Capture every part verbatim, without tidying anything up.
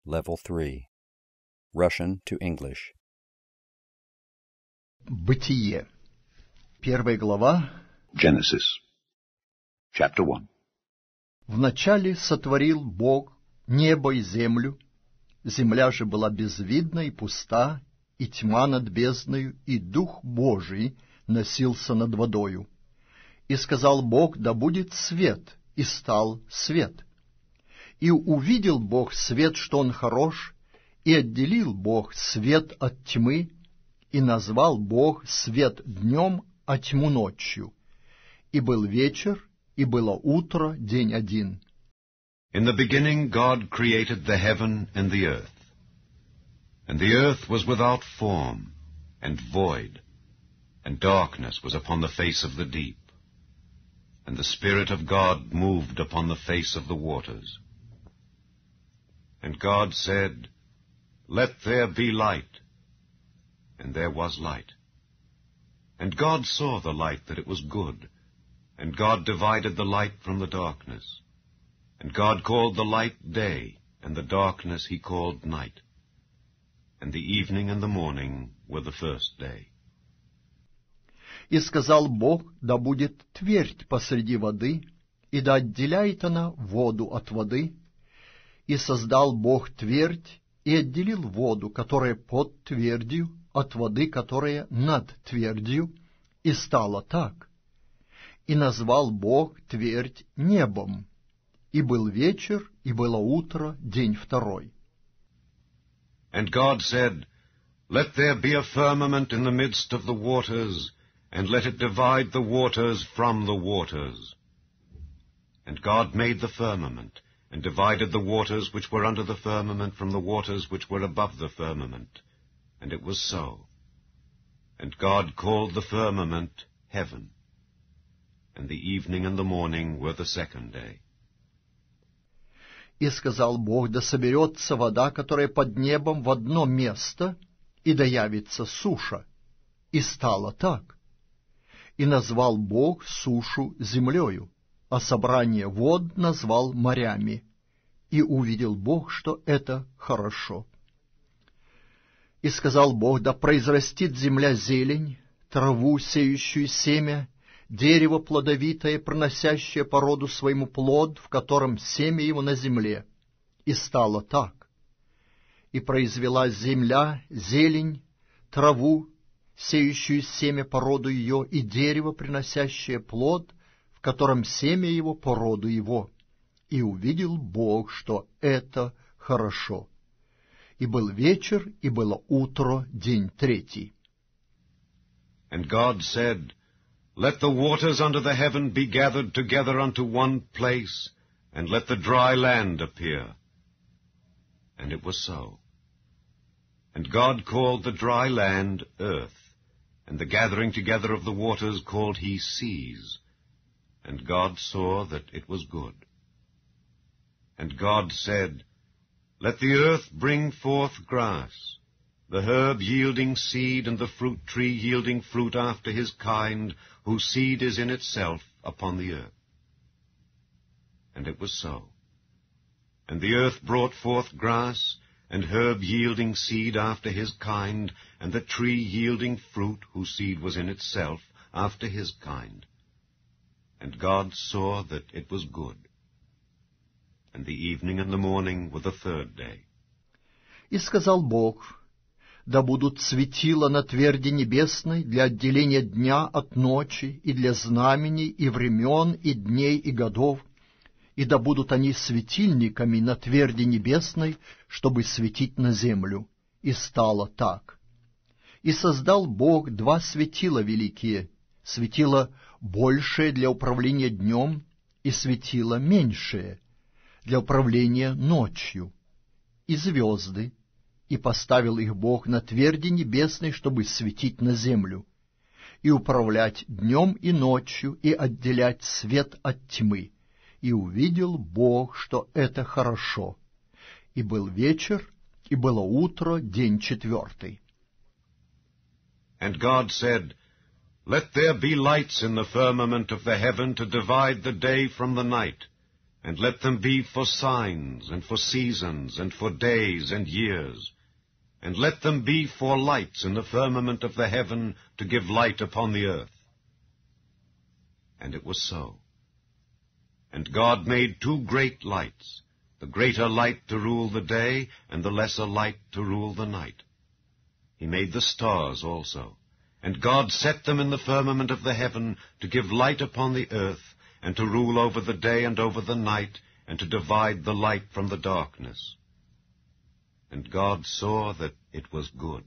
Level three. Russian to English. Бытие. Первая глава. Genesis. Chapter one. Вначале сотворил Бог небо и землю. Земля же была безвидна и пуста, и тьма над бездною, и Дух Божий носился над водою. И сказал Бог: да будет свет, и стал свет. И увидел Бог свет, что он хорош, и отделил Бог свет от тьмы, и назвал Бог свет днем, а тьму ночью. И был вечер, и было утро, день один. In the beginning God created the heaven and the earth. And the earth was without form, and void, and darkness was upon the face of the deep. And the Spirit of God moved upon the face of the waters. And God said, let there be light. And there was light. And God saw the light that it was good. And God divided the light from the darkness. And God called the light day, and the darkness he called night. And the evening and the morning were the first day. И сказал Бог: да будет твердь посреди воды, и да отделяет она воду от воды. И создал Бог твердь, и отделил воду, которая под твердью, от воды, которая над твердью, и стало так. И назвал Бог твердь небом. И был вечер, и было утро, день второй. And God said, let there be a firmament in the midst of the waters, and let it divide the waters from the waters. And God made the firmament, and divided the waters which were under the firmament from the waters which were above the firmament. And it was so. And God called the firmament heaven. And the evening and the morning were the second day. И сказал Бог: да соберется вода, которая под небом, в одно место, и да явится суша. И стало так. И назвал Бог сушу землею, а собрание вод назвал морями. И увидел Бог, что это хорошо. И сказал Бог: да произрастит земля зелень, траву, сеющую семя, дерево плодовитое, приносящее по роду своему плод, в котором семя его на земле. И стало так. И произвела земля зелень, траву, сеющую семя по роду ее, и дерево, приносящее плод, в котором семя его по роду его. И увидел Бог, что это хорошо. И был вечер, и было утро, день третий. And God said, let the waters under the heaven be gathered together unto one place, and let the dry land appear. And it was so. And God called the dry land earth, and the gathering together of the waters called he seas. And God saw that it was good. And God said, let the earth bring forth grass, the herb yielding seed, and the fruit tree yielding fruit after his kind, whose seed is in itself upon the earth. And it was so. And the earth brought forth grass, and herb yielding seed after his kind, and the tree yielding fruit, whose seed was in itself after his kind. And God saw that it was good. And the evening and the morning were the third day. И сказал Бог: да будут светила на тверди небесной для отделения дня от ночи, и для знамений, и времен, и дней, и годов, и да будут они светильниками на тверди небесной, чтобы светить на землю. И стало так. И создал Бог два светила великие, светило большее для управления днем, и светило меньшее для управления ночью, и звезды, и поставил их Бог на тверди небесной, чтобы светить на землю, и управлять днем и ночью, и отделять свет от тьмы. И увидел Бог, что это хорошо. И был вечер, и было утро, день четвертый. And God said, let there be lights in the firmament of the heaven to divide the day from the night, and let them be for signs, and for seasons, and for days and years, and let them be for lights in the firmament of the heaven, to give light upon the earth. And it was so. And God made two great lights, the greater light to rule the day, and the lesser light to rule the night. He made the stars also, and God set them in the firmament of the heaven, to give light upon the earth, and to rule over the day and over the night, and to divide the light from the darkness. And God saw that it was good.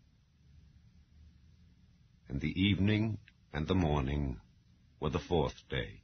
And the evening and the morning were the fourth day.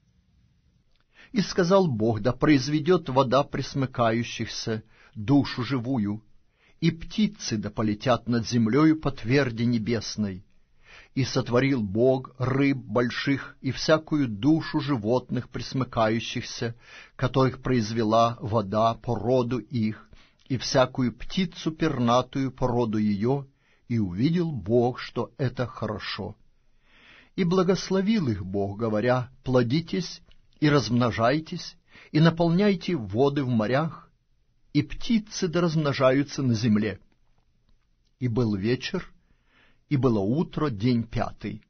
И сказал Бог: да произведет вода пресмыкающихся, душу живую, и птицы да полетят над землею по тверди небесной. И сотворил Бог рыб больших и всякую душу животных пресмыкающихся, которых произвела вода по роду их, и всякую птицу пернатую по роду ее, и увидел Бог, что это хорошо. И благословил их Бог, говоря: плодитесь и размножайтесь, и наполняйте воды в морях, и птицы да размножаются на земле. И был вечер, и было утро, день пятый.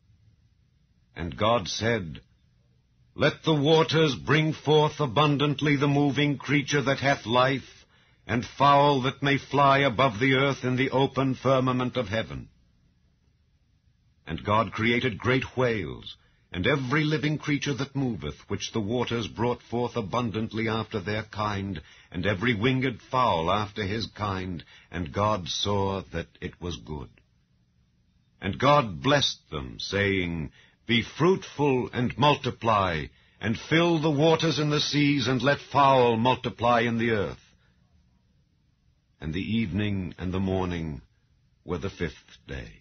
And God said, Let the waters bring forth abundantly the moving creature that hath life, and fowl that may fly above the earth in the open firmament of heaven. And God created great whales, and every living creature that moveth, which the waters brought forth abundantly after their kind, and every winged fowl after his kind, and God saw that it was good. And God blessed them, saying, Be fruitful and multiply, and fill the waters in the seas, and let fowl multiply in the earth. And the evening and the morning were the fifth day.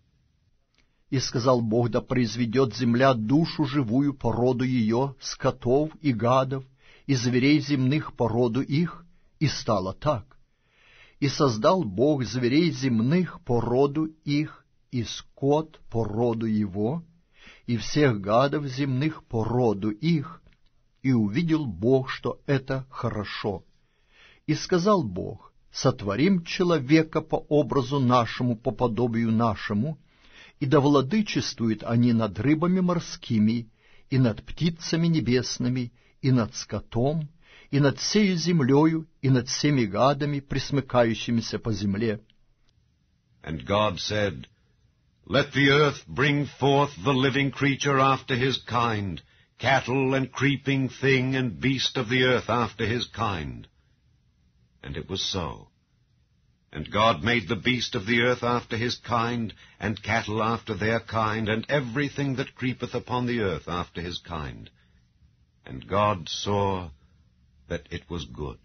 И сказал Бог: да произведет земля душу живую по роду ее, скотов и гадов, и зверей земных по роду их, и стало так. И создал Бог зверей земных по роду их, и скот по роду его, и всех гадов земных по роду их, и увидел Бог, что это хорошо. И сказал Бог: сотворим человека по образу нашему, по подобию нашему, и да владычествуют они над рыбами морскими, и над птицами небесными, и над скотом, и над всею землею, и над всеми гадами, пресмыкающимися по земле. And God said, Let the earth bring forth the living creature after his kind, cattle and creeping thing and beast of the earth after his kind. And it was so. And God made the beast of the earth after his kind, and cattle after their kind, and everything that creepeth upon the earth after his kind. And God saw that it was good.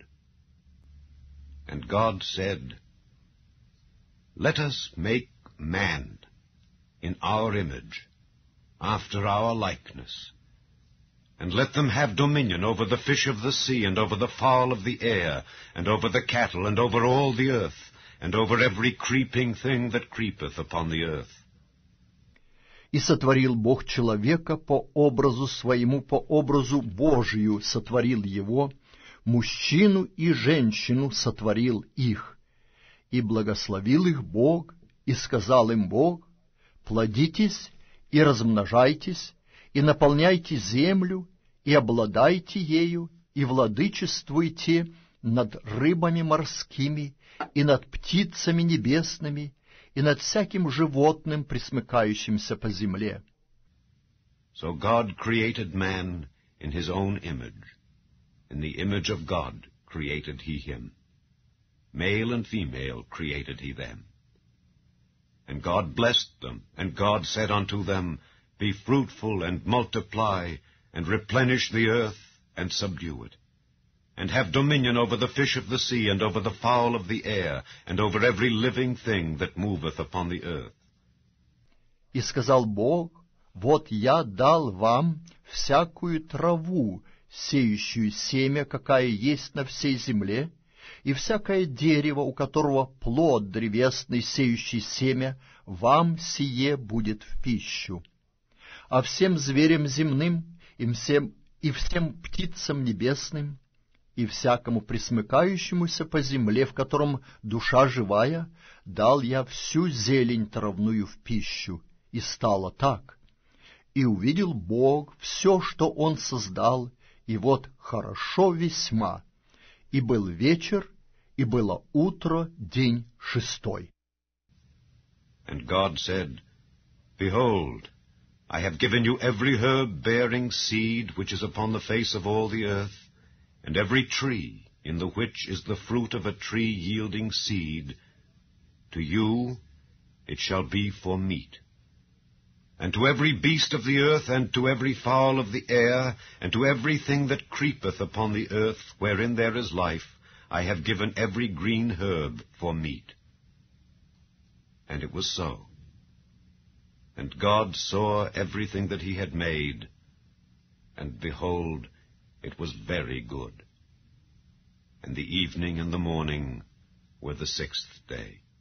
And God said, Let us make man in our image, after our likeness, and let them have dominion over the fish of the sea, and over the fowl of the air, and over the cattle, and over all the earth, and over every creeping thing that creepeth upon the earth. И сотворил Бог человека по образу своему, по образу Божию сотворил его, мужчину и женщину сотворил их. И благословил их Бог, и сказал им Бог: плодитесь и размножайтесь, и наполняйте землю, и обладайте ею, и владычествуйте над рыбами морскими, и над птицами небесными, и над всяким животным, пресмыкающимся по земле. So God created man in his own image. In the image of God created he him. Male and female created he them. And God blessed them, and God said unto them, Be fruitful, and multiply, and replenish the earth, and subdue it. And have dominion over the fish of the sea, and over the fowl of the air, and over every living thing that moveth upon the earth. И сказал Бог: вот я дал вам всякую траву, сеющую семя, какая есть на всей земле, и всякое дерево, у которого плод древесный, сеющий семя, вам сие будет в пищу. А всем зверям земным, и всем, и всем птицам небесным, и всякому пресмыкающемуся по земле, в котором душа живая, дал я всю зелень травную в пищу, и стало так. И увидел Бог все, что Он создал, и вот хорошо весьма. И был вечер, и было утро, день шестой. And God said, Behold, I have given you every herb bearing seed which is upon the face of all the earth, and every tree in the which is the fruit of a tree yielding seed. To you it shall be for meat. And to every beast of the earth, and to every fowl of the air, and to everything that creepeth upon the earth, wherein there is life, I have given every green herb for meat. And it was so. And God saw everything that he had made, and behold, it was very good. And the evening and the morning were the sixth day.